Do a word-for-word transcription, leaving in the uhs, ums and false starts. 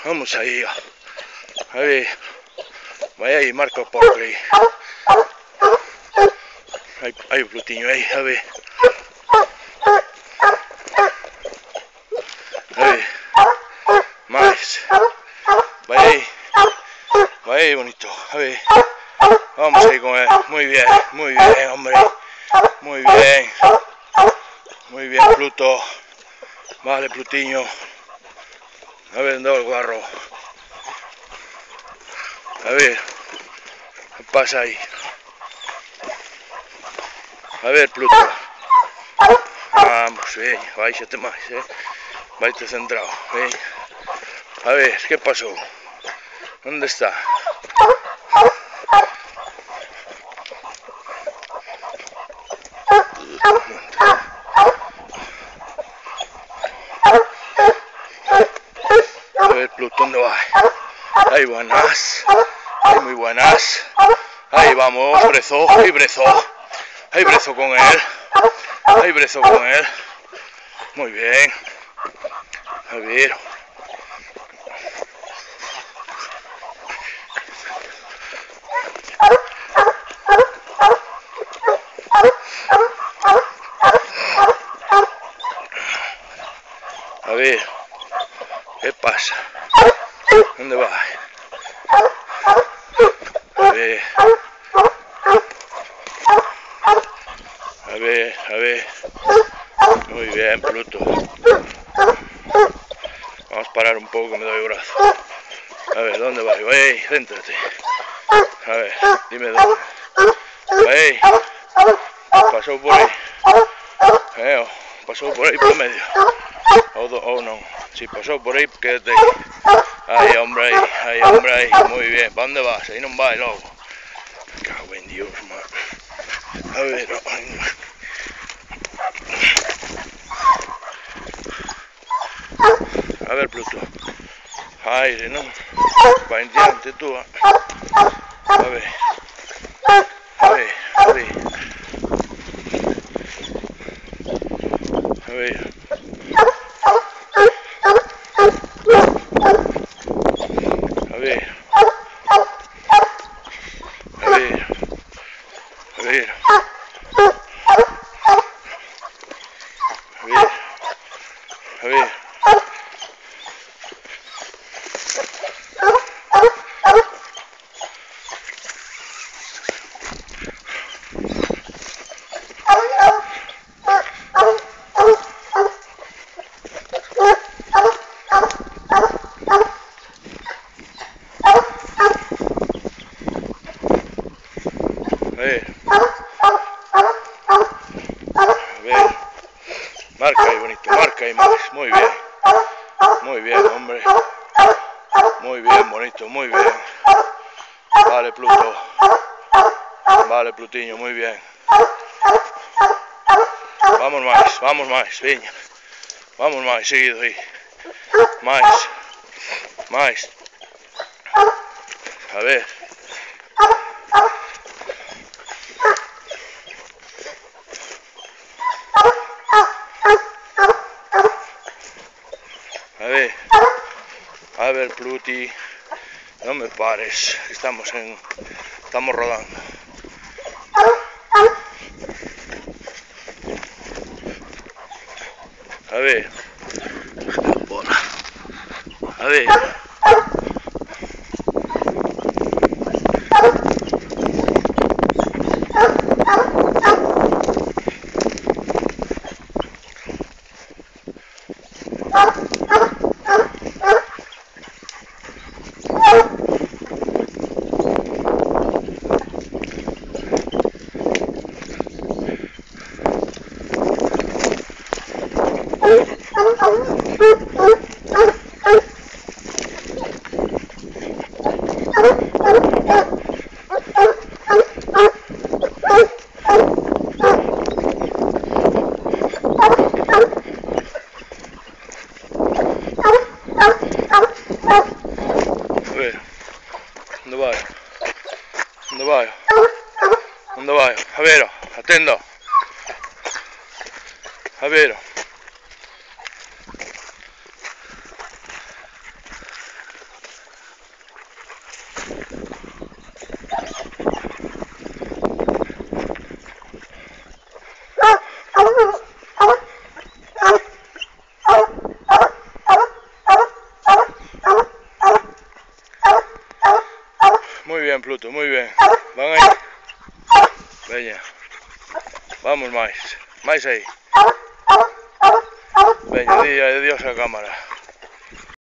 Vamos ahí. A ver. Vaya ahí, Marco Polo ahí. Hay, hay un Plutinho ahí, a ver. A ver. Más. Vaya ahí. Vaya ahí, bonito. A ver. Vamos ahí con él. Muy bien, muy bien, hombre. Muy bien. Muy bien, Pluto. Vale, Plutiño. A ver, ¿dónde va el guarro? A ver. ¿Qué pasa ahí? A ver, Pluto. Vamos, ven. Váyate más, eh. Váyate centrado, ven. A ver, ¿qué pasó? ¿Dónde está? A ver, Pluto, ¿dónde va? Ahí buenas. Ahí muy buenas. Ahí vamos, Brezo. Ahí Brezo. Ahí Brezo con él. Ahí Brezo con él. Muy bien. A ver. A ver. ¿Qué pasa? ¿Dónde va? A ver. A ver, a ver. Muy bien, Pluto. Vamos a parar un poco que me doy brazo. A ver, ¿dónde va? Ahí, céntrate. A ver, dime dónde. Ahí. Pasó por ahí. Eh, pasó por ahí por medio. O oh, oh, no. Si pasó por ahí, quédate ahí. Ahí, hombre, ahí. Ahí, hombre, ahí. Muy bien. ¿Para dónde vas? Ahí no va, loco. Me cago en Dios, man. A ver, ay, a ver, Pluto. Aire, ¿no? Va en diante tú. A ver. A ver, a ver. A ver. A ver. A ver. A ver. A ver. A ver. A ver. A ver. Marca ahí, bonito. Marca ahí, Max. Muy bien. Muy bien, hombre. Muy bien, bonito. Muy bien. Vale, Pluto. Vale, Plutiño. Muy bien. Vamos más. Vamos más. Venga. Vamos más. Seguido ahí. Más. Más. A ver. A ver. A ver, Pluti. No me pares. Estamos en... Estamos rodando. A ver. A ver. A ver, ¿dónde vai? ¿Dónde vai? ¿Dónde vai? A ver, atendo. A ver. bien, Pluto, muy bien. Van aí. Veña. Vamos máis. Máis aí. Veña, di adiós a cámara.